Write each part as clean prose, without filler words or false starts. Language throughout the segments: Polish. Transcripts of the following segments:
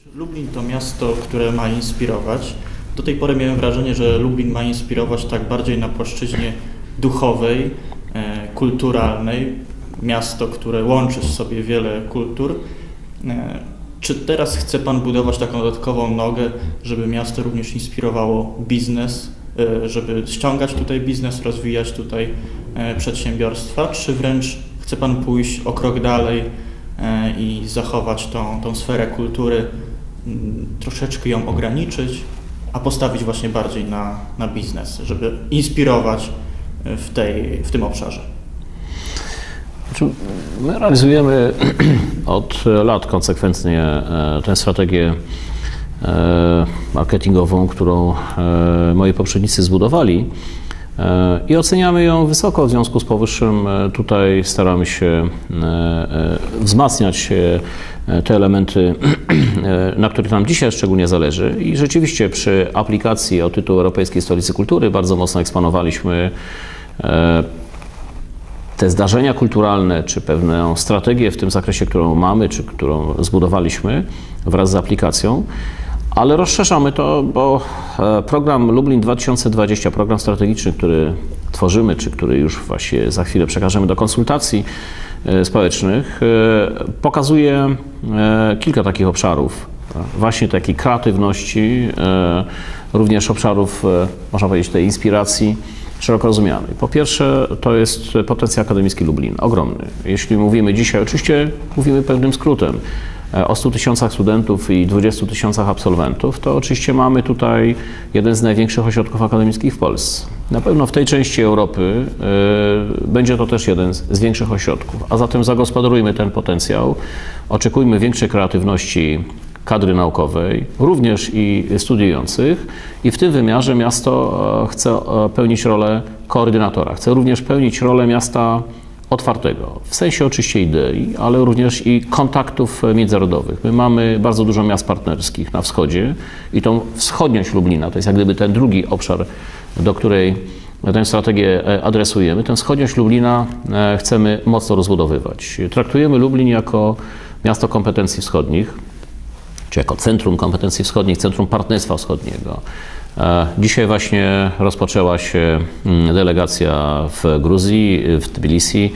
Lublin to miasto, które ma inspirować. Do tej pory miałem wrażenie, że Lublin ma inspirować tak bardziej na płaszczyźnie duchowej, kulturalnej. Miasto, które łączy w sobie wiele kultur. Czy teraz chce Pan budować taką dodatkową nogę, żeby miasto również inspirowało biznes, żeby ściągać tutaj biznes, rozwijać tutaj przedsiębiorstwa, czy wręcz chce Pan pójść o krok dalej i zachować tą sferę kultury, troszeczkę ją ograniczyć, a postawić właśnie bardziej na biznes, żeby inspirować w tym obszarze? My realizujemy od lat konsekwentnie tę strategię marketingową, którą moi poprzednicy zbudowali i oceniamy ją wysoko. W związku z powyższym tutaj staramy się wzmacniać te elementy, na których nam dzisiaj szczególnie zależy. I rzeczywiście przy aplikacji o tytuł Europejskiej Stolicy Kultury bardzo mocno eksponowaliśmy te zdarzenia kulturalne, czy pewną strategię w tym zakresie, którą mamy, czy którą zbudowaliśmy wraz z aplikacją, ale rozszerzamy to, bo program Lublin 2020, program strategiczny, który tworzymy, czy który już właśnie za chwilę przekażemy do konsultacji społecznych, pokazuje kilka takich obszarów, właśnie takiej kreatywności, również obszarów, można powiedzieć, tej inspiracji szeroko rozumianej. Po pierwsze, to jest potencjał akademicki Lublin, ogromny. Jeśli mówimy dzisiaj, oczywiście mówimy pewnym skrótem, o 100 tysiącach studentów i 20 tysiącach absolwentów, to oczywiście mamy tutaj jeden z największych ośrodków akademickich w Polsce. Na pewno w tej części Europy będzie to też jeden z większych ośrodków, a zatem zagospodarujmy ten potencjał, oczekujmy większej kreatywności kadry naukowej, również i studiujących, i w tym wymiarze miasto chce pełnić rolę koordynatora, chce również pełnić rolę miasta otwartego, w sensie oczywiście idei, ale również i kontaktów międzynarodowych. My mamy bardzo dużo miast partnerskich na wschodzie i tą wschodniość Lublina, to jest jak gdyby ten drugi obszar, do której tę strategię adresujemy. Tę wschodniość Lublina chcemy mocno rozbudowywać. Traktujemy Lublin jako miasto kompetencji wschodnich, czy jako centrum kompetencji wschodnich, centrum partnerstwa wschodniego. Dzisiaj właśnie rozpoczęła się delegacja w Gruzji, w Tbilisi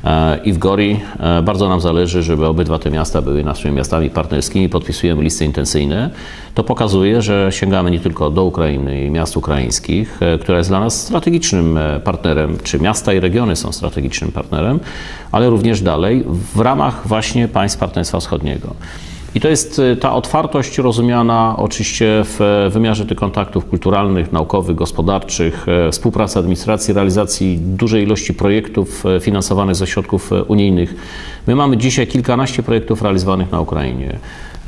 i w Gori. Bardzo nam zależy, żeby obydwa te miasta były naszymi miastami partnerskimi. Podpisujemy listy intencyjne. To pokazuje, że sięgamy nie tylko do Ukrainy i miast ukraińskich, która jest dla nas strategicznym partnerem, czy miasta i regiony są strategicznym partnerem, ale również dalej w ramach właśnie państw partnerstwa wschodniego. I to jest ta otwartość rozumiana oczywiście w wymiarze tych kontaktów kulturalnych, naukowych, gospodarczych, współpracy administracji, realizacji dużej ilości projektów finansowanych ze środków unijnych. My mamy dzisiaj kilkanaście projektów realizowanych na Ukrainie.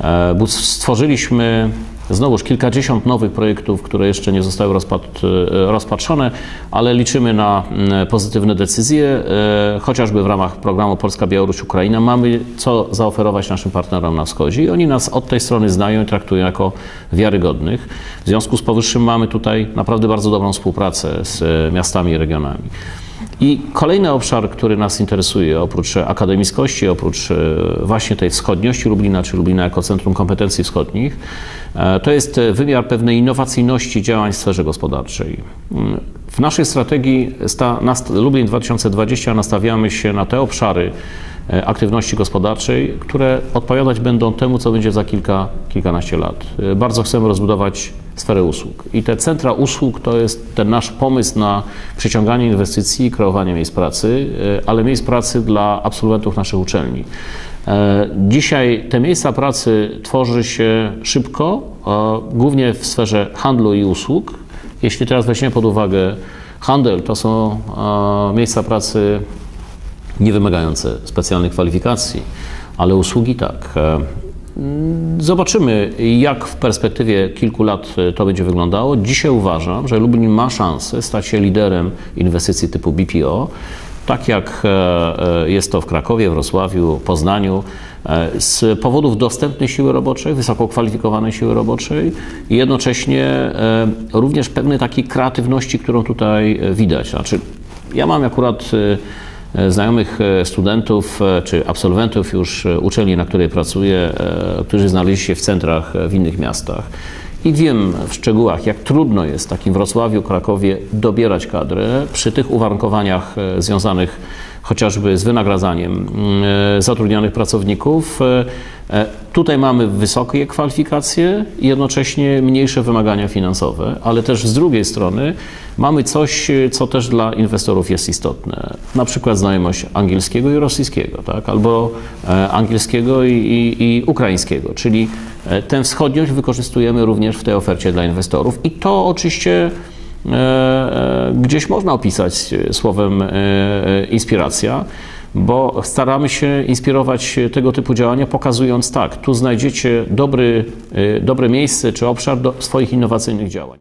Stworzyliśmy znowuż kilkadziesiąt nowych projektów, które jeszcze nie zostały rozpatrzone, ale liczymy na pozytywne decyzje, chociażby w ramach programu Polska-Białoruś-Ukraina. Mamy co zaoferować naszym partnerom na wschodzie i oni nas od tej strony znają i traktują jako wiarygodnych. W związku z powyższym mamy tutaj naprawdę bardzo dobrą współpracę z miastami i regionami. I kolejny obszar, który nas interesuje, oprócz akademickości, oprócz właśnie tej wschodniości Lublina, czy Lublina jako centrum kompetencji wschodnich, to jest wymiar pewnej innowacyjności działań w sferze gospodarczej. W naszej strategii Lublin 2020 nastawiamy się na te obszary aktywności gospodarczej, które odpowiadać będą temu, co będzie za kilkanaście lat. Bardzo chcemy rozbudować sferę usług. I te centra usług to jest ten nasz pomysł na przyciąganie inwestycji i kreowanie miejsc pracy, ale miejsc pracy dla absolwentów naszych uczelni. Dzisiaj te miejsca pracy tworzy się szybko, głównie w sferze handlu i usług. Jeśli teraz weźmiemy pod uwagę handel, to są miejsca pracy nie wymagające specjalnych kwalifikacji, ale usługi tak. Zobaczymy, jak w perspektywie kilku lat to będzie wyglądało. Dzisiaj uważam, że Lublin ma szansę stać się liderem inwestycji typu BPO, tak jak jest to w Krakowie, Wrocławiu, Poznaniu, z powodów dostępnej siły roboczej, wysoko kwalifikowanej siły roboczej i jednocześnie również pewnej takiej kreatywności, którą tutaj widać. Znaczy, ja mam akurat znajomych studentów czy absolwentów już uczelni, na której pracuję, którzy znaleźli się w centrach w innych miastach. I wiem w szczegółach, jak trudno jest w takim Wrocławiu, Krakowie dobierać kadrę przy tych uwarunkowaniach związanych chociażby z wynagradzaniem zatrudnionych pracowników. Tutaj mamy wysokie kwalifikacje i jednocześnie mniejsze wymagania finansowe, ale też z drugiej strony mamy coś, co też dla inwestorów jest istotne. Na przykład znajomość angielskiego i rosyjskiego, tak? Albo angielskiego i ukraińskiego, czyli tę wschodniość wykorzystujemy również w tej ofercie dla inwestorów i to oczywiście gdzieś można opisać słowem inspiracja, bo staramy się inspirować tego typu działania, pokazując tak, tu znajdziecie dobre miejsce czy obszar do swoich innowacyjnych działań.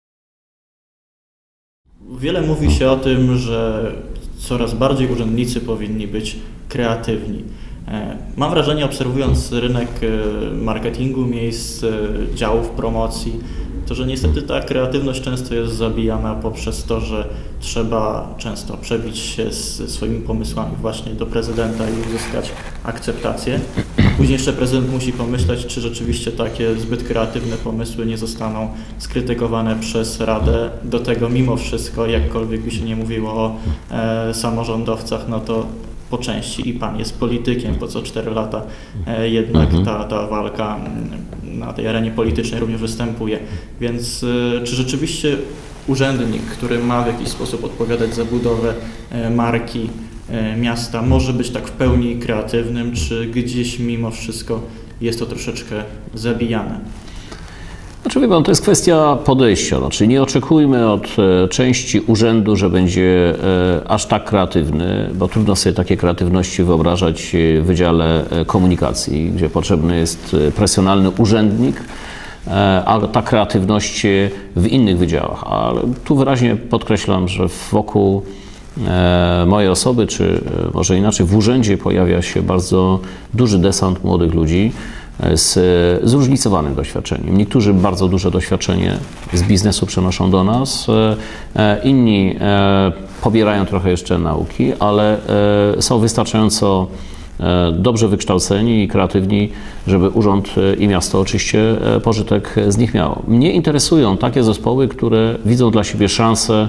Wiele mówi się o tym, że coraz bardziej urzędnicy powinni być kreatywni. Mam wrażenie, obserwując rynek marketingu, miejsc, działów promocji, to, że niestety ta kreatywność często jest zabijana poprzez to, że trzeba często przebić się z swoimi pomysłami właśnie do prezydenta i uzyskać akceptację. Później jeszcze prezydent musi pomyśleć, czy rzeczywiście takie zbyt kreatywne pomysły nie zostaną skrytykowane przez Radę. Do tego mimo wszystko, jakkolwiek by się nie mówiło o samorządowcach, no to po części i pan jest politykiem, po co 4 lata jednak ta walka na tej arenie politycznej również występuje. Więc czy rzeczywiście urzędnik, który ma w jakiś sposób odpowiadać za budowę marki miasta, może być tak w pełni kreatywnym, czy gdzieś mimo wszystko jest to troszeczkę zabijane? Znaczy, wie pan, to jest kwestia podejścia. Znaczy, nie oczekujmy od części urzędu, że będzie aż tak kreatywny, bo trudno sobie takie kreatywności wyobrażać w Wydziale Komunikacji, gdzie potrzebny jest profesjonalny urzędnik, a ta kreatywność w innych wydziałach. Ale tu wyraźnie podkreślam, że wokół mojej osoby, czy może inaczej w urzędzie pojawia się bardzo duży desant młodych ludzi z zróżnicowanym doświadczeniem. Niektórzy bardzo duże doświadczenie z biznesu przenoszą do nas, inni pobierają trochę jeszcze nauki, ale są wystarczająco dobrze wykształceni i kreatywni, żeby urząd i miasto oczywiście pożytek z nich miało. Mnie interesują takie zespoły, które widzą dla siebie szansę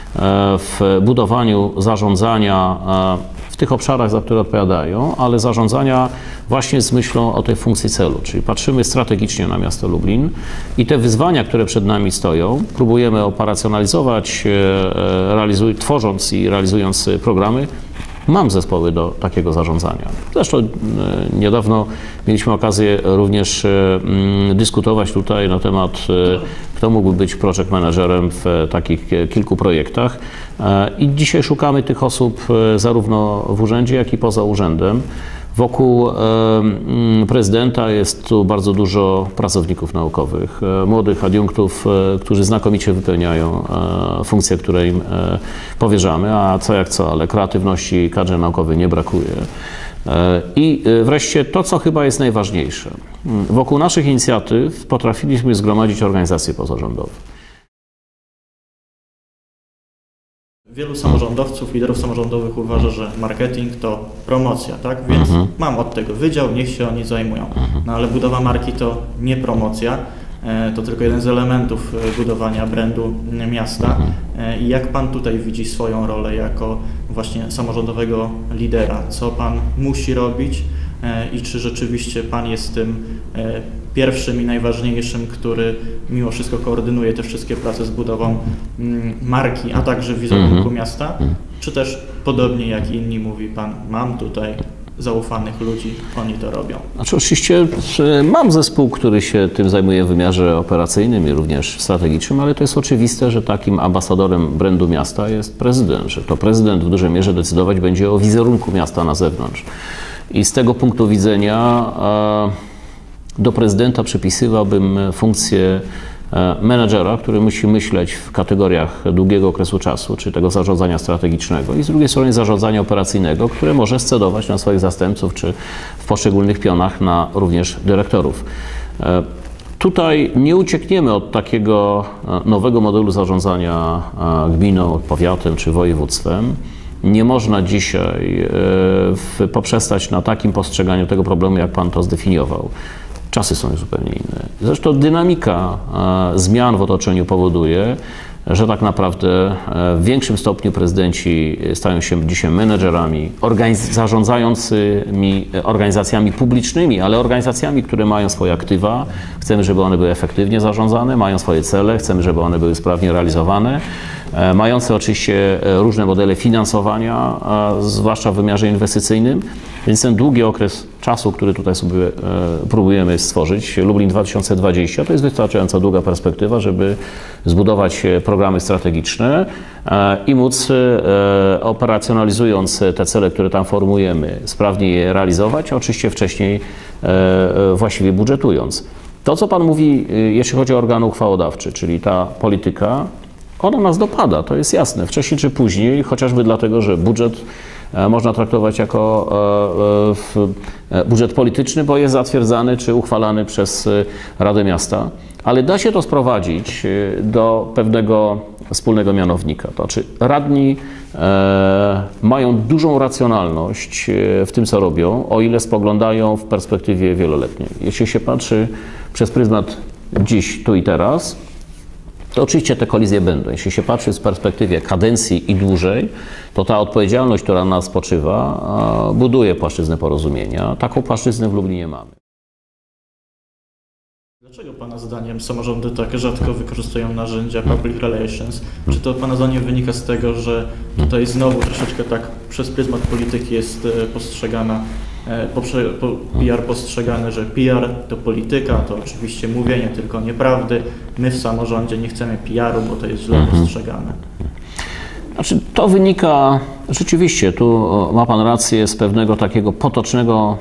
w budowaniu zarządzania w tych obszarach, za które odpowiadają, ale zarządzania właśnie z myślą o tej funkcji celu, czyli patrzymy strategicznie na miasto Lublin i te wyzwania, które przed nami stoją, próbujemy operacjonalizować, tworząc i realizując programy. Mam zespoły do takiego zarządzania. Zresztą niedawno mieliśmy okazję również dyskutować tutaj na temat, kto mógłby być project managerem w takich kilku projektach. I dzisiaj szukamy tych osób zarówno w urzędzie, jak i poza urzędem. Wokół prezydenta jest tu bardzo dużo pracowników naukowych, młodych adiunktów, którzy znakomicie wypełniają funkcje, które im powierzamy, a co jak co, ale kreatywności kadrze naukowej nie brakuje. I wreszcie to, co chyba jest najważniejsze. Wokół naszych inicjatyw potrafiliśmy zgromadzić organizacje pozarządowe. Wielu samorządowców, liderów samorządowych uważa, że marketing to promocja, tak? Więc mam od tego wydział, niech się oni zajmują. No ale budowa marki to nie promocja, to tylko jeden z elementów budowania brandu miasta. I jak pan tutaj widzi swoją rolę jako właśnie samorządowego lidera? Co pan musi robić i czy rzeczywiście pan jest tym pierwszym i najważniejszym, który mimo wszystko koordynuje te wszystkie prace z budową marki, a także wizerunku miasta? Czy też podobnie jak inni mówi pan, mam tutaj zaufanych ludzi, oni to robią? Znaczy, oczywiście mam zespół, który się tym zajmuje w wymiarze operacyjnym i również strategicznym, ale to jest oczywiste, że takim ambasadorem brandu miasta jest prezydent, że to prezydent w dużej mierze decydować będzie o wizerunku miasta na zewnątrz. I z tego punktu widzenia do prezydenta przypisywałbym funkcję menedżera, który musi myśleć w kategoriach długiego okresu czasu, czy tego zarządzania strategicznego i z drugiej strony zarządzania operacyjnego, które może scedować na swoich zastępców, czy w poszczególnych pionach na również dyrektorów. Tutaj nie uciekniemy od takiego nowego modelu zarządzania gminą, powiatem czy województwem. nie można dzisiaj poprzestać na takim postrzeganiu tego problemu, jak pan to zdefiniował. Czasy są zupełnie inne. Zresztą dynamika zmian w otoczeniu powoduje, że tak naprawdę w większym stopniu prezydenci stają się dzisiaj menedżerami, zarządzającymi organizacjami publicznymi, ale organizacjami, które mają swoje aktywa. Chcemy, żeby one były efektywnie zarządzane, mają swoje cele, chcemy, żeby one były sprawnie realizowane, mające oczywiście różne modele finansowania, zwłaszcza w wymiarze inwestycyjnym. Więc ten długi okres czasu, który tutaj sobie próbujemy stworzyć, Lublin 2020, to jest wystarczająco długa perspektywa, żeby zbudować programy strategiczne i móc, operacjonalizując te cele, które tam formujemy, sprawnie je realizować, a oczywiście wcześniej właściwie budżetując. To, co pan mówi, jeśli chodzi o organ uchwałodawczy, czyli ta polityka, ona nas dopada, to jest jasne, wcześniej czy później, chociażby dlatego, że budżet można traktować jako budżet polityczny, bo jest zatwierdzany czy uchwalany przez Radę Miasta, ale da się to sprowadzić do pewnego wspólnego mianownika. To znaczy radni mają dużą racjonalność w tym, co robią, o ile spoglądają w perspektywie wieloletniej. Jeśli się patrzy przez pryzmat dziś, tu i teraz, to oczywiście te kolizje będą. Jeśli się patrzy z perspektywy kadencji i dłużej, to ta odpowiedzialność, która na nas spoczywa, buduje płaszczyznę porozumienia. Taką płaszczyznę w Lublinie mamy. Dlaczego Pana zdaniem samorządy tak rzadko wykorzystują narzędzia public relations? Czy to Pana zdaniem wynika z tego, że tutaj znowu troszeczkę tak przez pryzmat polityki jest postrzegana, PR postrzegany, że PR to polityka, to oczywiście mówienie tylko nieprawdy. My w samorządzie nie chcemy PR-u, bo to jest źle postrzegane. Znaczy, to wynika rzeczywiście, tu ma Pan rację, z pewnego takiego potocznego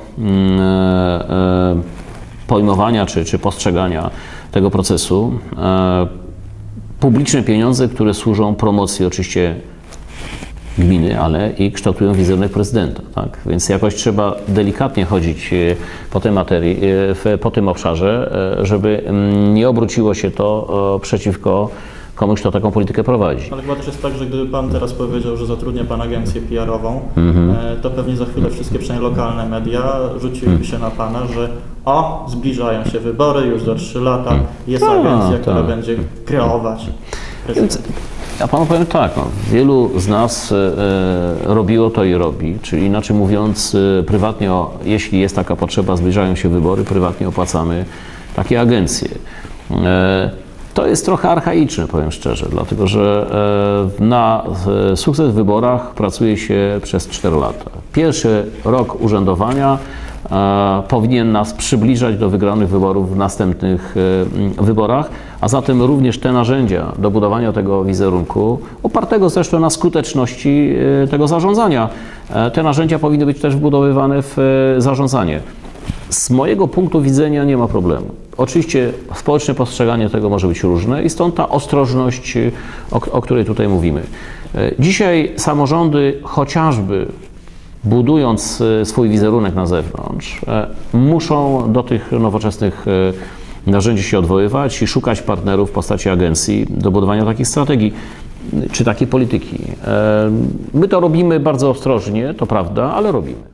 pojmowania czy postrzegania tego procesu. Publiczne pieniądze, które służą promocji oczywiście gminy, ale i kształtują wizerunek prezydenta. Tak? Więc jakoś trzeba delikatnie chodzić po tej materii, po tym obszarze, żeby nie obróciło się to przeciwko komuś, kto taką politykę prowadzi. Ale chyba też jest tak, że gdyby Pan teraz powiedział, że zatrudnia Pan agencję PR-ową, to pewnie za chwilę wszystkie przynajmniej lokalne media rzuciłyby się na Pana, że zbliżają się wybory, już za 3 lata jest agencja, która będzie kreować prezydenta. Ja Panu powiem tak, wielu z nas robiło to i robi, czyli inaczej mówiąc, prywatnie, jeśli jest taka potrzeba, zbliżają się wybory, prywatnie opłacamy takie agencje. To jest trochę archaiczne, powiem szczerze, dlatego że na sukces w wyborach pracuje się przez 4 lata. Pierwszy rok urzędowania powinien nas przybliżać do wygranych wyborów w następnych wyborach, a zatem również te narzędzia do budowania tego wizerunku, opartego zresztą na skuteczności tego zarządzania, te narzędzia powinny być też wbudowywane w zarządzanie. Z mojego punktu widzenia nie ma problemu. Oczywiście społeczne postrzeganie tego może być różne i stąd ta ostrożność, o której tutaj mówimy. Dzisiaj samorządy, chociażby budując swój wizerunek na zewnątrz, muszą do tych nowoczesnych narzędzi się odwoływać i szukać partnerów w postaci agencji do budowania takich strategii czy takiej polityki. My to robimy bardzo ostrożnie, to prawda, ale robimy.